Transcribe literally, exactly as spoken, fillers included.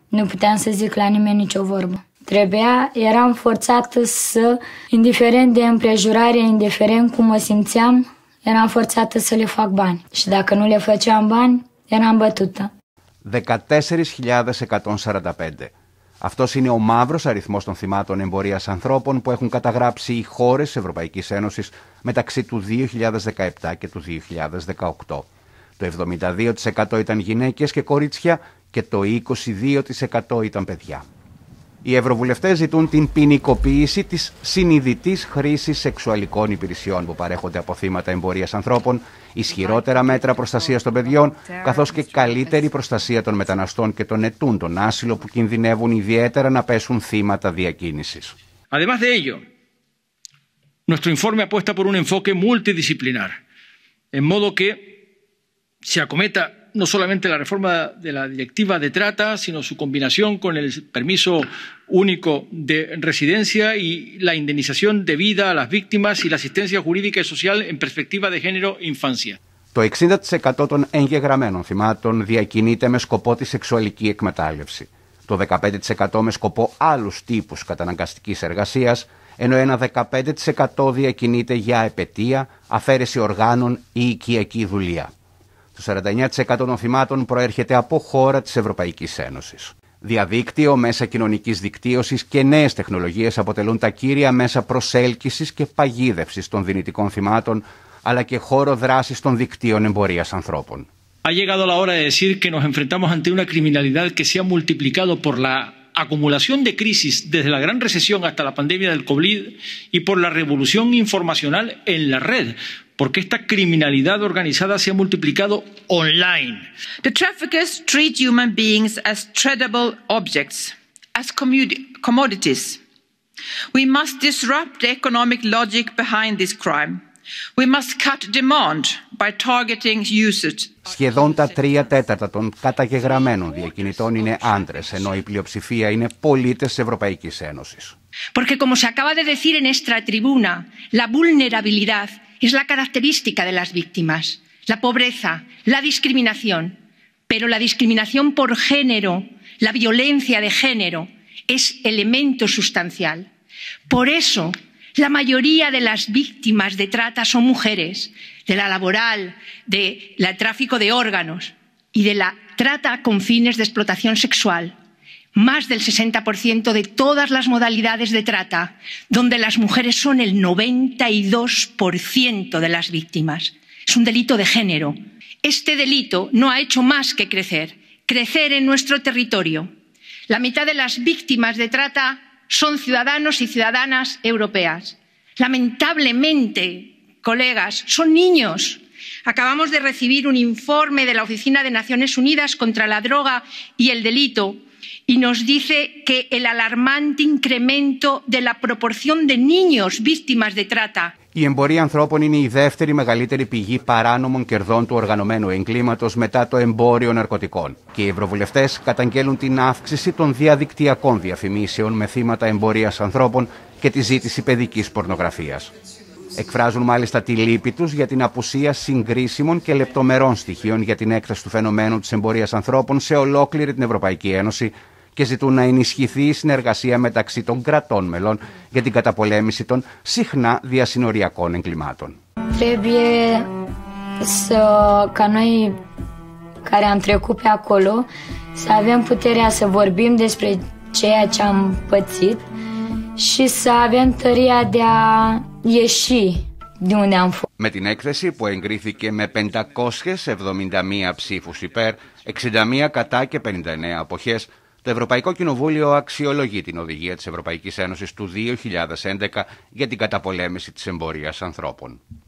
nu puteam să zic la nimeni nicio vorbă. Trebuia, eram forțată să, indiferent de împrejurare, indiferent cum mă simțeam, eram forțată să le fac bani. Și dacă nu le făceam bani, eram bătută. δεκατέσσερις χιλιάδες εκατόν σαράντα πέντε. Αυτός είναι ο μαύρος αριθμός των θυμάτων εμπορίας ανθρώπων που έχουν καταγράψει οι χώρες της Ευρωπαϊκής Ένωσης μεταξύ του δύο χιλιάδες δεκαεπτά και του δύο χιλιάδες δεκαοκτώ. Το εβδομήντα δύο τοις εκατό ήταν γυναίκες και κορίτσια και το είκοσι δύο τοις εκατό ήταν παιδιά. Οι ευρωβουλευτές ζητούν την ποινικοποίηση της συνειδητής χρήσης σεξουαλικών υπηρεσιών που παρέχονται από θύματα εμπορίας ανθρώπων, ισχυρότερα μέτρα προστασίας των παιδιών, καθώς και καλύτερη προστασία των μεταναστών και των ετούντων άσυλο που κινδυνεύουν ιδιαίτερα να πέσουν θύματα διακίνησης. Además de ello, nuestro informe apuesta por un enfoque multidisciplinar, en modo que se acometa no solamente la reforma de la directiva de trata, sino su combinación con el permiso único de residencia y la indemnización debida a las víctimas y la asistencia jurídica y social en perspectiva de género e infancia. Το εξήντα τοις εκατό των εγγεγραμμένων θυμάτων διακινείται με σκοπό τη σεξουαλική εκμετάλλευση, το δεκαπέντε τοις εκατό με σκοπό άλλους τύπους καταναγκαστικής εργασίας, ενώ ένα δεκαπέντε τοις εκατό διακινείται για επετεία, αφαίρεση οργάνων ή οικιακή δουλεία. Το σαράντα εννέα τοις εκατό των θυμάτων προέρχεται από χώρα της Ευρωπαϊκής Ένωσης. Διαδίκτυο, μέσα κοινωνικής δικτύωσης και νέες τεχνολογίες αποτελούν τα κύρια μέσα προσέλκυσης και παγίδευσης των δυνητικών θυμάτων, αλλά και χώρο δράσης των δικτύων εμπορίας ανθρώπων. Ha llegado la hora de decir que nos enfrentamos ante una criminalidad que se ha multiplicado por la acumulación de crisis desde la gran recesión hasta la pandemia del COVID y por la revolución informacional en la red, porque esta criminalidad organizada se ha multiplicado online. The traffickers treat human beings as tradable objects, as commodities. We must disrupt the economic logic behind this crime. We must cut demand by targeting usage. Σχεδόν τα τρία τέταρτα των καταγεγραμμένων διακινητών είναι άντρες, ενώ η πλειοψηφία είναι πολίτες της Ευρωπαϊκής Ένωσης. Porque como se acaba de decir en esta tribuna, la vulnerabilidad es la característica de las víctimas, la pobreza, la discriminación, pero la discriminación por género, la violencia de género, es elemento sustancial. Por eso, la mayoría de las víctimas de trata son mujeres, de la laboral, del tráfico de órganos y de la trata con fines de explotación sexual. Más del sesenta por ciento de todas las modalidades de trata, donde las mujeres son el noventa y dos por ciento de las víctimas. Es un delito de género. Este delito no ha hecho más que crecer, crecer en nuestro territorio. La mitad de las víctimas de trata son ciudadanos y ciudadanas europeas. Lamentablemente, colegas, son niños. Acabamos de recibir un informe de la Oficina de Naciones Unidas contra la Droga y el Delito y nos dice que el alarmante incremento de la proporción de niños víctimas de trata. Η εμπορία ανθρώπων είναι η δεύτερη μεγαλύτερη πηγή παράνομων κερδών του οργανωμένου εγκλήματος μετά το εμπόριο ναρκωτικών. Και οι ευρωβουλευτές καταγγέλουν την αύξηση των διαδικτυακών διαφημίσεων με θύματα εμπορίας ανθρώπων και τη ζήτηση παιδικής πορνογραφίας. Εκφράζουν μάλιστα τη λύπη τους για την απουσία συγκρίσιμων και λεπτομερών στοιχείων για την έκταση του φαινομένου της εμπορίας ανθρώπων σε ολόκληρη την Ευρωπαϊκή Ένωση και ζητούν να ενισχυθεί η συνεργασία μεταξύ των κρατών μελών για την καταπολέμηση των συχνά διασυνοριακών εγκλημάτων. Trebuie să, ca noi care am trecut pe acolo, să avem puterea să vorbim despre ceea ce am pățit și să avem tăria de a ieși de unde am fost. Με την έκθεση που εγκρίθηκε με πεντακόσιες εβδομήντα μία ψήφους υπέρ, εξήντα μία κατά και πενήντα εννέα αποχές, το Ευρωπαϊκό Κοινοβούλιο αξιολογεί την οδηγία της Ευρωπαϊκής Ένωσης του δύο χιλιάδες έντεκα για την καταπολέμηση της εμπορίας ανθρώπων.